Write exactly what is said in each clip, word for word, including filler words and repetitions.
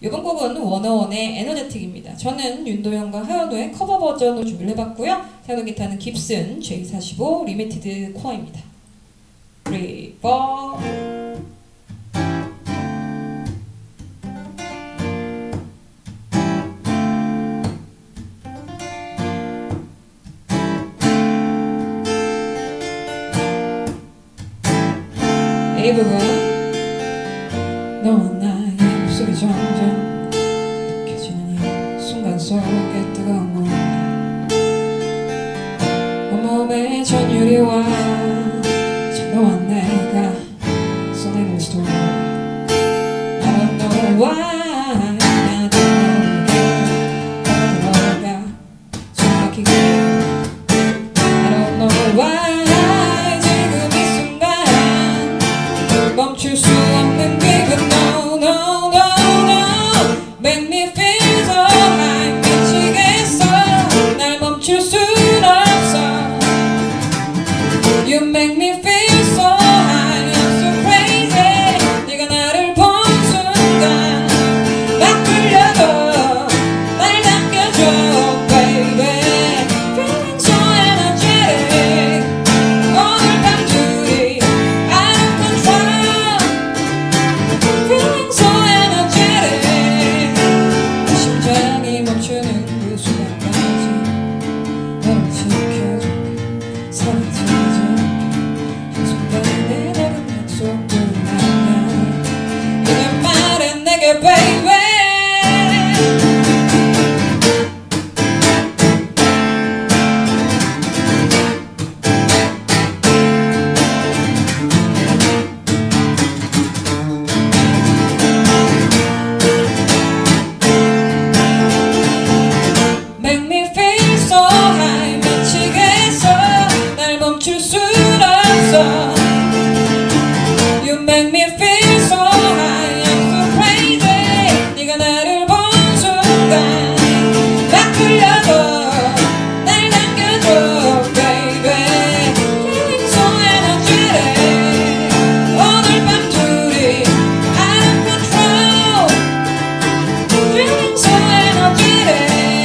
이번 곡은 워너원의 에너제틱입니다. 저는 윤도현과 하현우의 커버 버전으로 준비를 해봤고요. 사용 기타는 깁슨 제이 사십오 리미티드 코어입니다. 쓰리, 포 A 부분 너와 나의 목소리 점점 느껴지는 이 순간 속에 뜨거운 물 온몸의 전율이와 너와 내가 써내는 스토리 I don't know why 나도 모르게 너가 숨막히게 I don't know why 멈출 수 없는 기분 No, no, no, no Make me feel so high 미치겠어 날 멈출 순 없어 You make me feel so high I'm so crazy 네가 나를 본 순간 막 끌려도 날 당겨줘 baby Feeling so energetic 오늘 밤 둘이 out of control Feeling so energetic 심장이 멈추는 그 순간까지 너를 지켜줄게 사라지지 한 순간에 내는 약속들을 만나 이제 말해 내게 baby Make me feel so high 미치겠어 날 멈출 순 없어 You make me feel so high I'm so crazy 네가 나를 본 순간 막 끌려도 날 당겨줘 baby Feeling so energetic 오늘 밤 둘이 out of control Feeling so energetic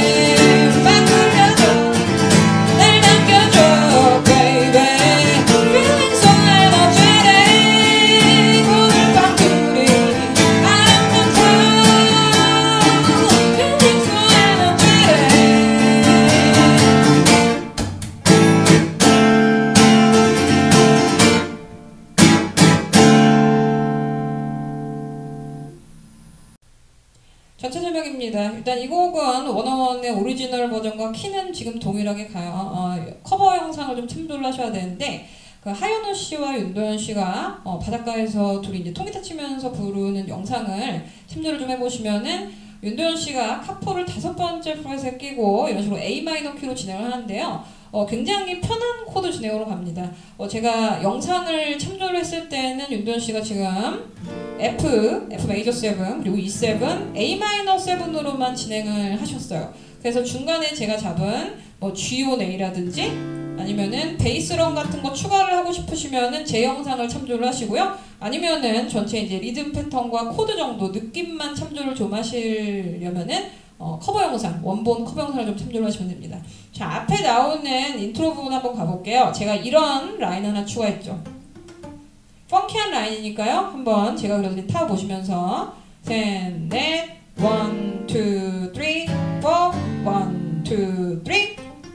전체 설명입니다. 일단 이 곡은 워너원의 오리지널 버전과 키는 지금 동일하게 가요. 어, 커버 영상을 좀 참조를 하셔야 되는데 그 하현우 씨와 윤도현 씨가 어, 바닷가에서 둘이 이제 통기타 치면서 부르는 영상을 참조를 좀 해보시면은 윤도현 씨가 카포를 다섯 번째 프렛에 끼고 이런 식으로 A 마이너 키로 진행을 하는데요. 어, 굉장히 편한 코드 진행으로 갑니다. 어, 제가 영상을 참조를 했을 때는 윤도현 씨가 지금 F, F 메이저 세븐, 그리고 E 세븐, A 마이너 세븐으로만 진행을 하셨어요. 그래서 중간에 제가 잡은 뭐 G 오 A라든지 아니면은 베이스런 같은 거 추가를 하고 싶으시면은 제 영상을 참조를 하시고요. 아니면은 전체 이제 리듬 패턴과 코드 정도 느낌만 참조를 좀 하시려면은 어, 커버 영상, 원본 커버 영상을 좀 참조를 하시면 됩니다. 자, 앞에 나오는 인트로 부분 한번 가볼게요. 제가 이런 라인 하나 추가했죠. 펑키한 라인이니까요. 한번 제가 그래서 타보시면서 셋, 넷, 원, 투, 쓰리, 포, 원, 투, 쓰리,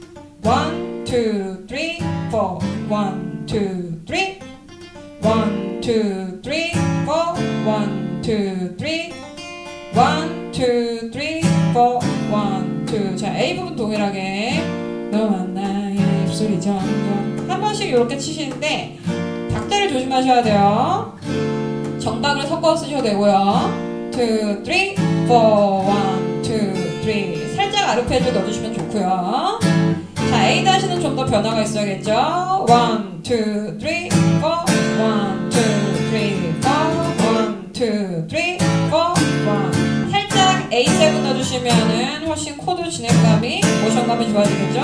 원, 투, 쓰리, 포, 원, 투, 쓰리, 원, 투, 쓰리, 포, 원, 투, 쓰리, 원, 투, 쓰리, 포, 원, 투. 자, A 부분 동일하게 너와 나의 입술이 점점 한 번씩 이렇게 치시는데 박자를 조심하셔야 돼요. 정박을 섞어 쓰셔도 되고요. 투, 쓰리, 포, 원, 투, 쓰리. 살짝 아르페지오 넣어주시면 좋고요. 자, A 다시는 좀 더 변화가 있어야겠죠. 원, 투, 쓰리, 포, 원, 투, 쓰리, 포, 원, 투, 쓰리, 포, 원. 살짝 A 세븐 넣어주시면은 훨씬 코드 진행감이, 모션감이 좋아지겠죠.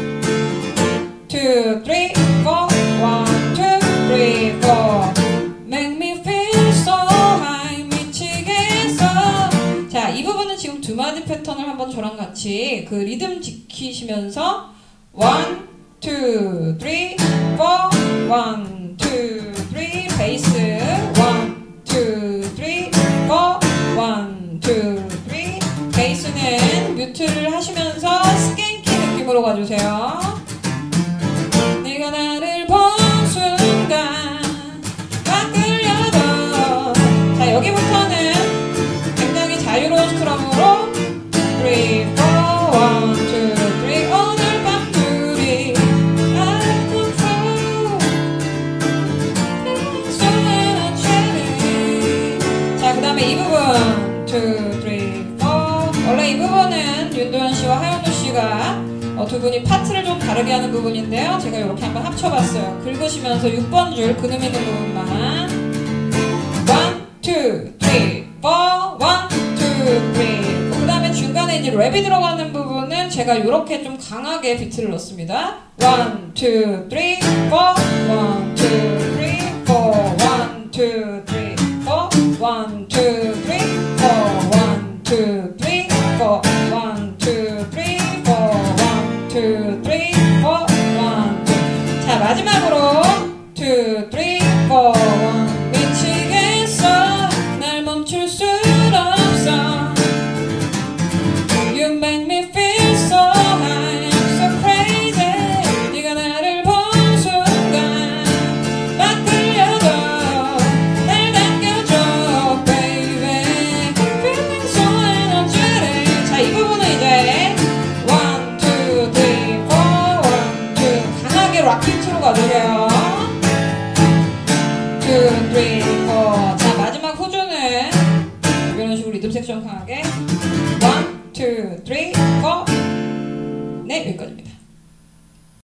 투, 쓰리, 포, 원, 투, 쓰리, 포. Make me feel so high 미치겠어. 자, 지금 두 마디 패턴을 한번 저랑 같이 그 리듬 지키시면서 one, two, three, four, one, two, three, 베이스 one, two, three, four, one, two, three. 베이스는 뮤트를 하시면서 스캔키 느낌으로 가주세요. 네가 나를 본 순간 막 끌려도. 자, 여기부터는 굉장히 자유로운 스트럼으로 three, four, one, two, three. 오늘 밤 둘이 out of control. So energetic. 자, 그 다음에 이 부분 two, three, four. 원래 이 부분은 윤도현 씨와 하현우 씨가 어, 두 분이 파트를 좀 다르게 하는 부분인데요. 제가 이렇게 한번 합쳐봤어요. 긁으시면서 육 번 줄 그음 있는 부분만 one, two, three, four, one, two, three. 그 다음에 중간에 이제 랩이 들어가는 부분은 제가 이렇게 좀 강하게 비트를 넣습니다. one, two, three, four, one, two, three, four, one, two, three, four, one, two, three, four, one, two, three, four, one, two, three, four, one, two, three, four, one, two. 자, 마지막으로 two, three, four, one. 미치겠어. 날 멈출 순 없어. You make me feel so high, so crazy. 네가 나를 본 순간 막 끌려도 날 당겨줘, baby. Feeling so energetic. 자, 이 부분은 이제 one, two, three, four, one, two. 강하게 락 비트로 가주세요. two, three, four. 자, 마지막 후주는 이런 식으로 리듬 섹션 강하게 one, two, three, four. 네, 여기까지입니다.